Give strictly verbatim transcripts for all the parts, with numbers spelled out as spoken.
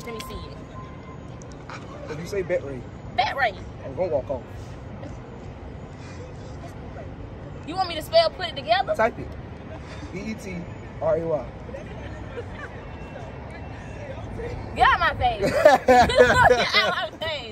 Let me see it. If you say bet rate. Bet rate. I'm gonna walk off. You want me to spell put it together? Type it. B E T R A Y. Get out my face. Get out my face.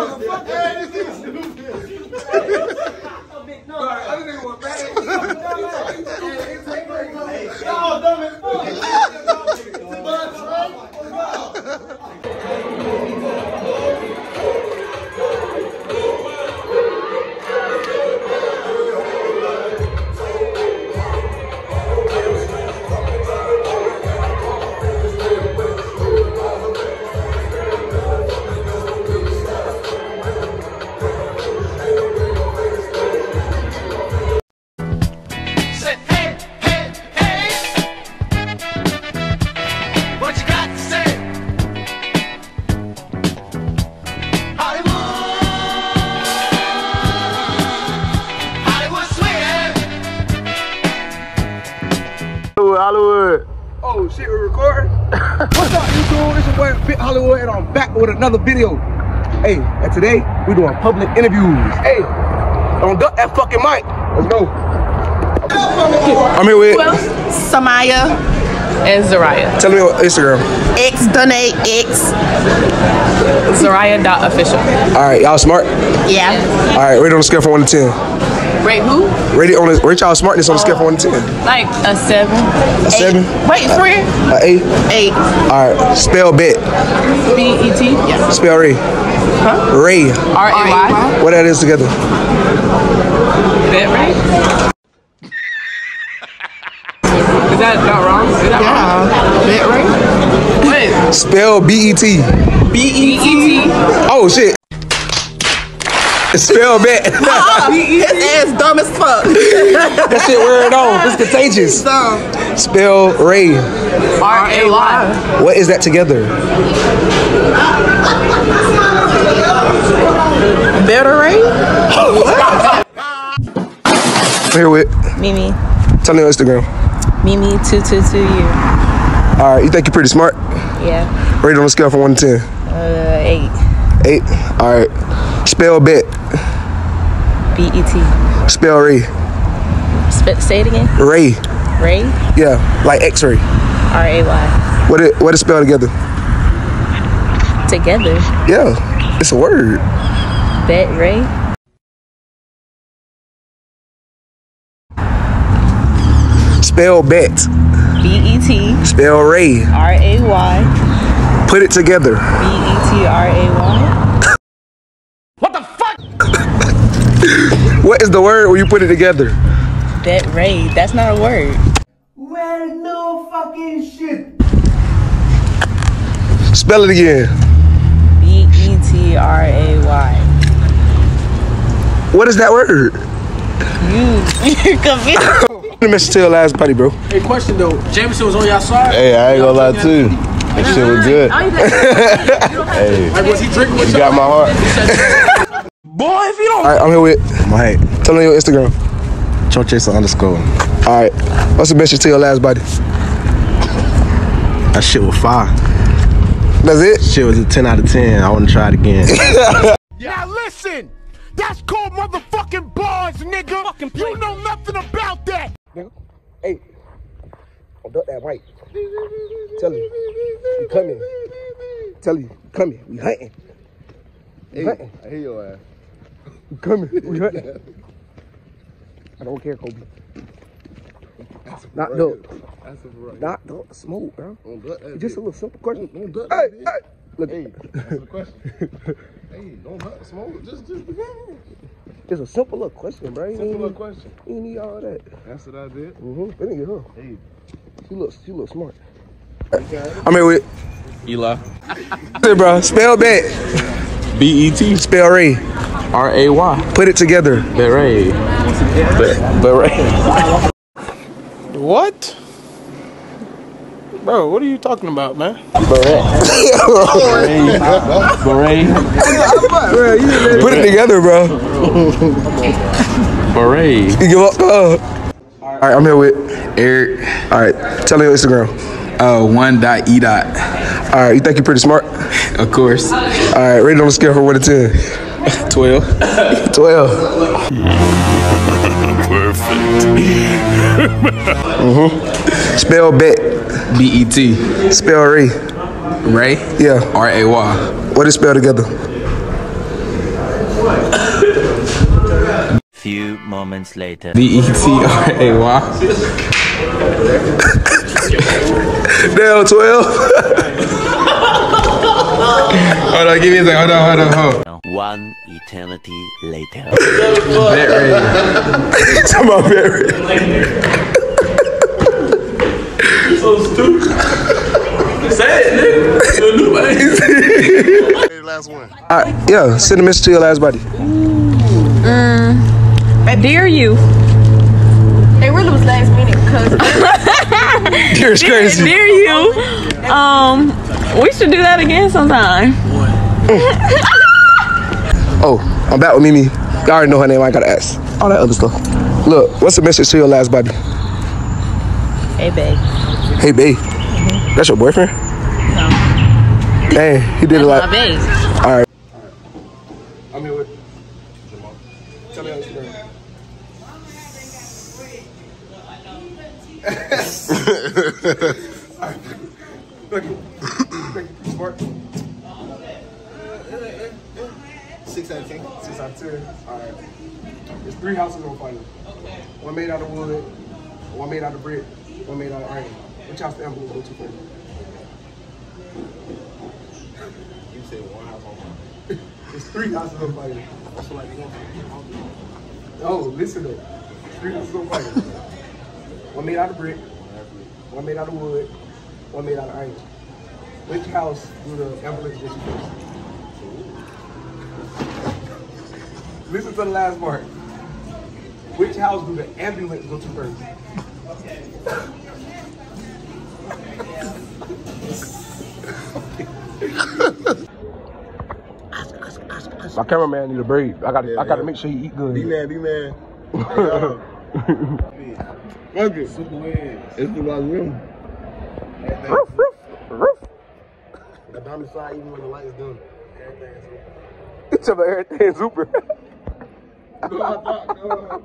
Hollywood. Oh shit, we're recording? What's up, YouTube? It's your boy Big Hollywood, and I'm back with another video. Hey, and today we doing public interviews. Hey, don't duck that fucking mic. Let's go. I'm here with Samaya and Zariah. Tell me your Instagram. X donate X. Zariah.official. All right, y'all smart? Yeah. All right, rate on a scale from one to ten. Rate who? Rate it on a, rate y'all smartness on a scale from one to ten. Like a seven. A seven? Wait, three? An eight? Eight. All right, spell bet. B E T? Yeah. Spell Ray. Huh? Ray. R A Y. What that is together? Bet Ray? Is that not wrong? Is that Yeah. wrong? Bet Ray? Wait. Spell B E T. B E T? Oh shit. Spell bet. His ass dumb as fuck. That shit wearing on. It's contagious. Dumb. Spell Ray. R A Y. What is that together? Better Ray? I'm here with. Mimi. Tell me your Instagram. Mimi two two two U. All right, you think you're pretty smart? Yeah. Rate on a scale from one to ten. Uh, eight. Eight. All right. Spell bet. B E T. Spell Ray. Sp- say it again. Ray. Ray. Yeah, like X-ray. R A Y. What it? What is spelled together? Together. Yeah, it's a word. Bet Ray. Spell bet. B E T. Spell Ray. R A Y. Put it together. B E T R A Y. What is the word when you put it together? Bet Ray. That's not a word. Well, no fucking shit. Spell it again. B E T R A Y. What is that word? You. You're confused. The message to your last buddy, bro. Hey, question though. Jameson was on y'all side? Hey, I ain't gonna lie too. That shit was good. Hey, Like, was he drinking with you y'all? got my heart. Boy, if you don't. All right, I'm here with. Mike, Tell me your Instagram. Chochaser underscore. All right. What's the message to your last buddy? That shit was fire. That's it? Shit was a ten out of ten. I wanna try it again. Now listen, that's called motherfucking bars, nigga. You know nothing about that. Nigga. Hey, don't duck that mic. Tell him, we coming. Tell him, we coming. We hunting. We hunting. I hear your ass. We coming. We hunting. I don't care, Kobe. Not duck. That's a right. Not duck. Smooth, bro. Don't duck that. It's just a little simple question. Don't duck Hey, that. hey. Look, Hey, that's the question. Hey, don't duck. Smoke. Just, just. it's a simple little question, bro. You Simple ain't little need- question. You ain't need all that. That's what I did. Mm-hmm. That nigga, huh? Hey. She looks, she looks smart. I'm here with. Eli. Hey, bro. Spell bet. B E T. Spell Ray. R A Y. Put it together. Beret. Beret. What? Bro, what are you talking about, man? Beret. Beret. Put it together, bro. Beret. You give up? Uh. All right, I'm here with Eric. All right, tell me your Instagram. Uh, one dot e dot. All right, you think you're pretty smart? Of course. All right, rated on a scale from one to ten. twelve. twelve. Perfect. Mm-hmm. Spell bet. B E T. Spell Ray. Ray? Yeah. R A Y. What is spelled together? Few moments later. B E T R A Y. Damn, twelve. Hold on, give me a second. Hold on, hold on, hold on. One eternity later. Bet Ray. Talking about bet Ray. You're so stupid. Say it, nigga. Last one. All right, yeah, send a message to your last buddy. Mm. Dear you. It really was last minute because Dear's crazy. Dear you. Um, we should do that again sometime. Oh, I'm back with Mimi. Y'all already know her name. I ain't gotta ask. All that other stuff. Look, what's the message to your last buddy? Hey, babe. Hey, babe. Mm-hmm. That's your boyfriend? No. Dang, he did That's it like. my babe. All right. I'm here with Jamal. Tell me how Instagram. Alright. Thank you. Thank you. Smart. Six out of ten. Six out of ten. Alright. There's three houses on fire. One made out of wood, one made out of brick, one made out of iron. Which house the envelope go to first? You said one house on fire. There's three houses on fire. So like one. Oh, listen though. Three houses on fire. One made out of brick, one made out of wood, one made out of iron. Which house do the envelopes go to first? Listen to the last part. Which house do the ambulance go to first? My cameraman need a break. I got. Yeah, I got to yeah. make sure he eat good. Be man, be man. Look it. Super wins. It's the last room. Roof, roof, roof. The diamond side, even when the light is dim, everything's super. It's about everything super. Go on, go on.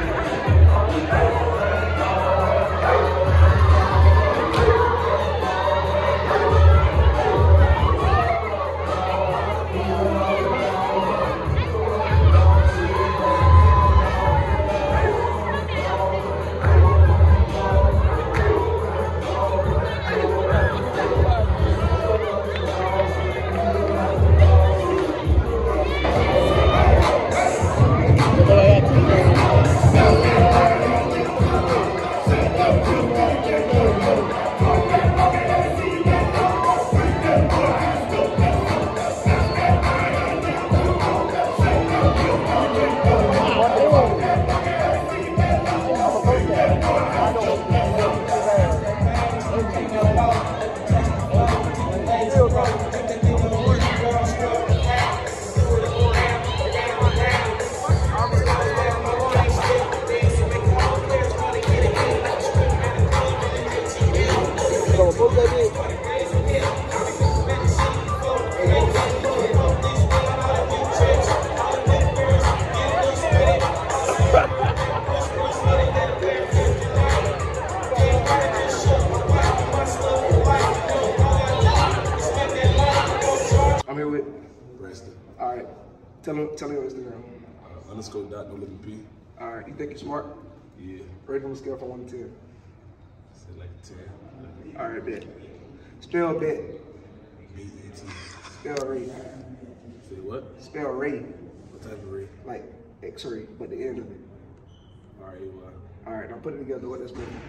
Tell him, tell him your Instagram. Uh, underscore dot no living P. All right, you think you're smart? Yeah. Rate on a scale from one to ten. Say like ten. All right, bet. Spell bet. B E T. Spell Ray. Say what? Spell Ray. What type of ray? Like X-ray, but the end of it. R A Y. All right, now put it together. What that's spelled?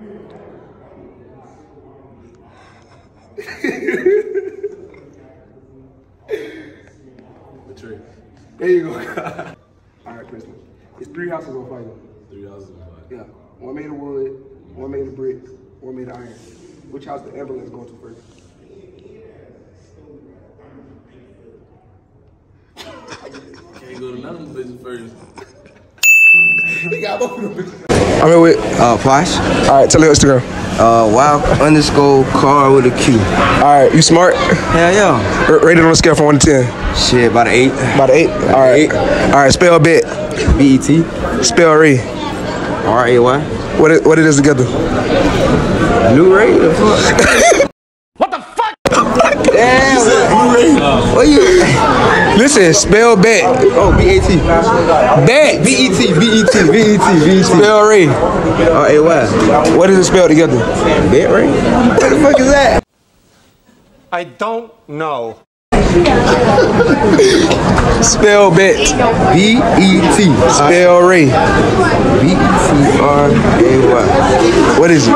Betray. There you go. All right, Kristen. It's three houses on fire. Three houses on fire. Yeah. One made of wood, one made of brick, one made of iron. Which house the ambulance going to first? Can't go to none of them bitches first. He got both of them. I'm here with Uh, Posh. All right, tell me your Instagram. Uh, wild underscore car with a Q. All right, you smart? Hell yeah. R- rated on a scale from one to ten. Shit, about an eight. About an eight. All right. Eight. All right. Spell bet. B E T. Spell Ray. R A Y. What it what it is together? New Ray. The fuck? What the fuck? Damn. What you? Listen. Spell bet. Oh, B A T. Bet. B E T. B E T. B E T. B E T. Spell Ray. R A Y. What is it spelled together? Bet Ray. What the fuck is that? I don't know. Spell bet. B E T. Spell Ray. B E T R A Y. What is it?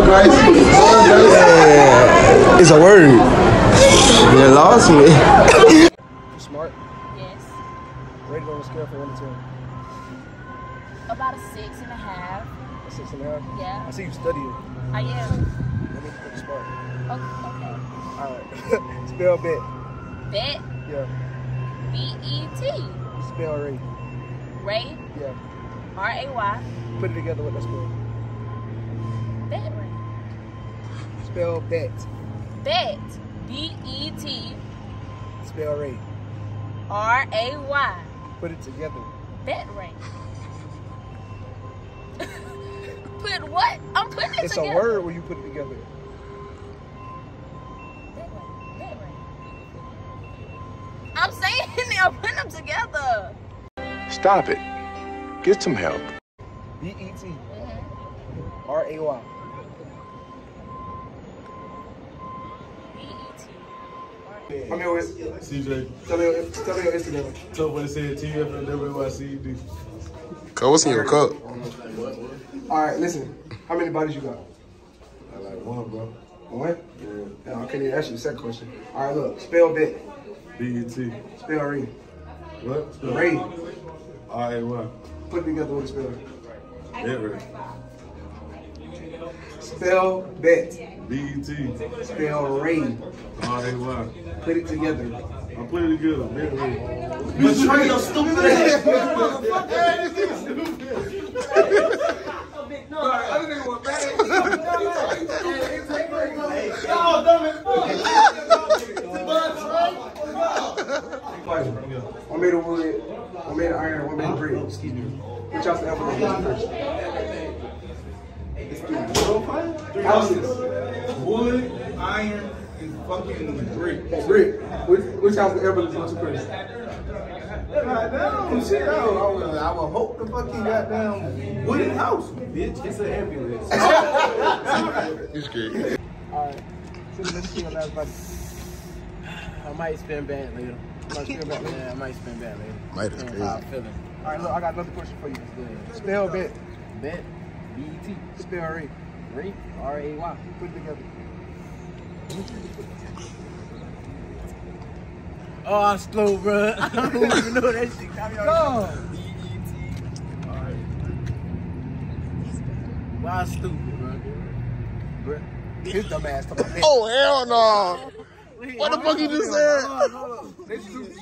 Yeah. It's a word. You lost me. Smart. Yes. Rated on a scale from one to ten. About a six and a half. A six and a half. Yeah. I see you studying. I am. Let me put smart. Okay. All right. Spell bet. Bet. Yeah. B E T. Spell Ray. Ray. Yeah. R A Y. Put it together with that spell. Bet Ray. Spell bet. Bet. B E T. Spell Ray. R A Y. Put it together. Bet Ray. Put what? I'm putting it It's together. a word when you put it together. Bet Ray. Bet Ray. I'm saying it. I'm putting them together. Stop it. Get some help. B E T. Mm-hmm. R A Y. B E T. I'm here with C J. Tell me your, tell me your Instagram. Tough when it said T F N W Y C D. Cuz, what's in your cup? All right, listen. How many bodies you got? I like one, bro. One? Yeah. I can't even ask you the second question. All right, look. Spell bet. B E T. Spell Ray. What? Ray. R A Y. Put it together with a spell. Bet Ray. Spell bet. B E T. Spell Ray. R A Y. Put it together. I put it together. Bet Ray. You train your stupid ass. Other nigga was bad. One made of wood, one made of iron, one made of brick. Excuse me. Which house the envelope first? Houses. Wood, iron, and fucking brick. Brick. Which, which house the envelope first? Goddamn, shit, I would, I would, I would hope the fucking goddamn wooden house, bitch. It's an ambulance. You scared. Alright. So let's see on that body. I might spin bad later. Might spin bad later? Yeah, I might spin bad later. Might is Yeah, crazy. how I'm feeling. Alright, look, I got another question for you. Spell bet. Bet. B E T. Spell Ray. Ray. R A Y. Put it together. Oh, I'm slow, bro. I don't even know that shit. Go! B E T. Alright. Why I'm stupid, bro? Bro, his dumb ass talking about bet. Oh, hell no. What the fuck you just said? That's stupid.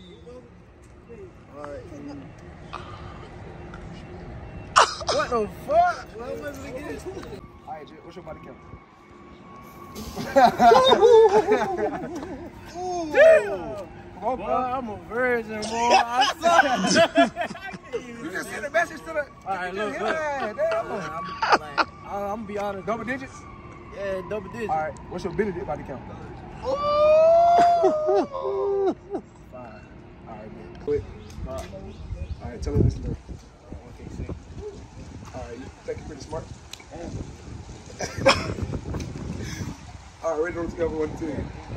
What the fuck? What was it again? Alright, Jay, what's your body count? Oh, boy, I'm a virgin, boy. I'm sorry. You just sent a message to the. All right, look, look. Yeah, damn. I'm, like, I'm gonna be honest. Double digits? Yeah, double digits. All right, what's your Benedict body count? Five. All right, man. Quit. All right, tell me this number. All right, you think you're pretty smart? All right, ready to go one, two.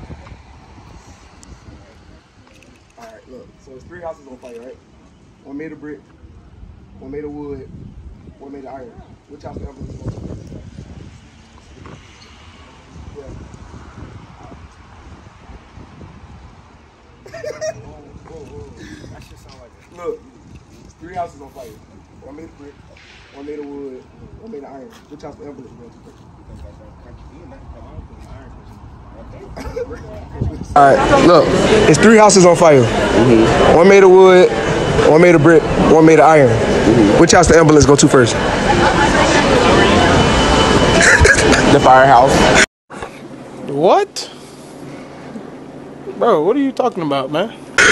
All right, look. So there's three houses on fire, right? One made of brick, one made of wood, one made of iron. Which house the other one's on? Yeah. That shit sound like it. Look, there's three houses on fire. One made of brick, one made of wood, one made of iron. Which house the envelope goes to? Alright, look, it's three houses on fire. Mm-hmm. One made of wood, one made of brick, one made of iron. Which house the ambulance go to first? The firehouse. What? Bro, what are you talking about, man?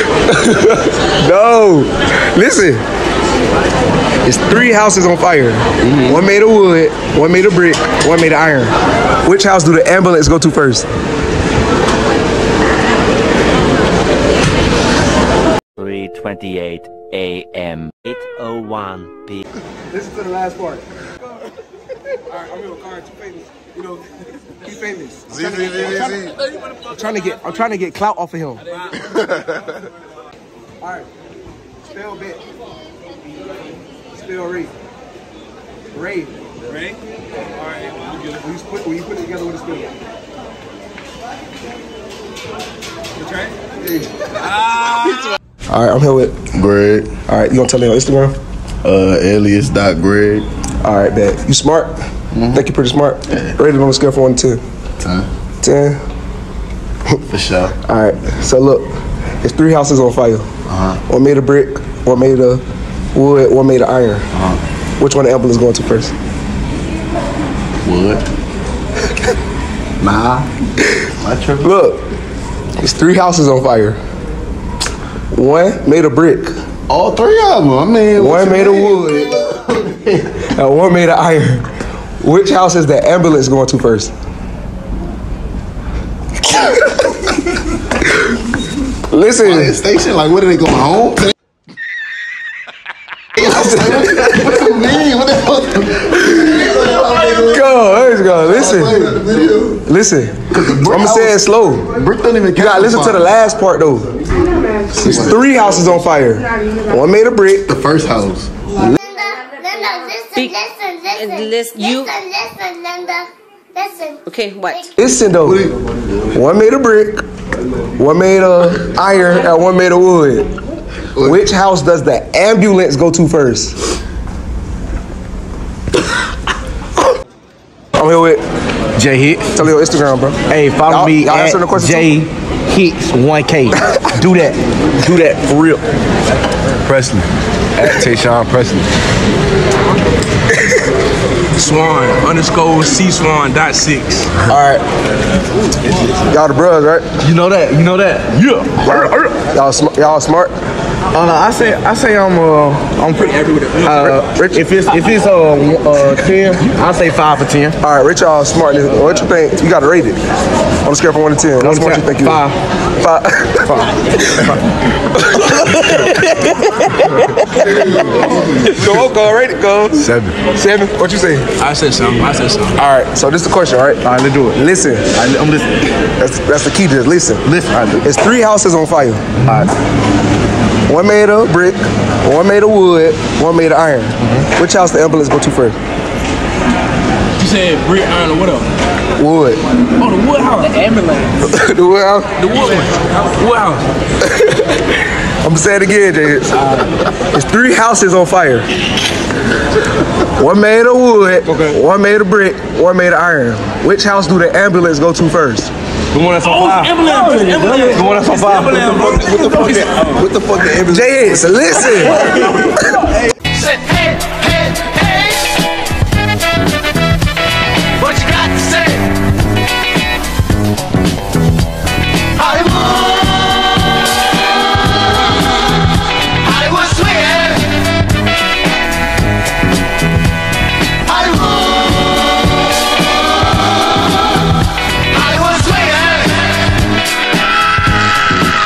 No. Listen. It's three houses on fire. Mm-hmm. One made of wood, one made of brick, one made of iron. Which house do the ambulance go to first? three twenty-eight a m eight oh one p m Listen to the last part. Alright, I'm in a car too famous. You know, he's famous. Z, Z, Z, Z. I'm trying to get I'm trying to get clout off of him. Alright. Spell bet. Spell Ray. Ray. Ray? Alright. When you put when you put it together with a spell. Okay? Ah. Alright, I'm here with Greg. Alright, you gonna tell me on Instagram? Uh, alias dot Greg. Alright, bet. You smart? Mm-hmm. Think you're pretty smart? Yeah. Rated on a scale from one to ten. Ten? Ten? For sure. Alright, so look, it's three houses on fire. Uh-huh. One made of brick, one made of wood, one made of iron. Uh-huh. Which one the ambulance going to first? Wood. Nah. My trip. Look, it's three houses on fire. One made of brick. All three of them. I mean, one made of wood. And one made of iron. Which house is the ambulance going to first? Listen. Fire station? Like, what are they going home? What do you mean? What the fuck? Go, let's go. Listen. Listen. I'm gonna say it slow. Brick don't even You gotta listen to the last part though. There's three houses on fire. One made of brick. The first house. Linda, Linda, listen, listen, listen. Listen, you. Listen, listen, Linda. Listen. Okay, what? Listen though. One made of brick, one made of iron, and one made of wood. Which house does the ambulance go to first? I'm here with J Hit. Tell me your Instagram, bro. Hey, follow me y'all at J Hits one K. Do that. Do that for real. Presley. At Tayshawn Presley. Swan underscore C Swan dot six. Alright. Y'all the bros, right? You know that. You know that. Yeah. Y'all sm y'all smart? Uh, I say I say I'm uh I'm pretty happy with it. Uh, Rich, if it's if it's uh, uh ten, I say five for ten. All right, Rich, y'all smart. What you think? You got to rate it on a scale from one to ten. How smart you think you? Five. Five. Five. Go, go, rate it, go. Seven. Seven. What you say? I said something. I said something. All right. So this is the question, right? All right, let's do it. Listen. I, I'm listening. That's that's the key to this. Listen. Listen. All right, it's three houses on fire. All right. One made of brick, one made of wood, one made of iron. Mm-hmm. Which house the ambulance go to first? You said brick, iron, or what else? Wood. Oh, the wood house. The ambulance. The wood house? The wood one. Wood house. I'm gonna say it again, Jay. Uh, it's three houses on fire. One made of wood, okay. One made of brick, one made of iron. Which house do the ambulance go to first? The one that's on fire. The one that's on fire. What the fuck? What the fuck? The ambulance. Jay, listen.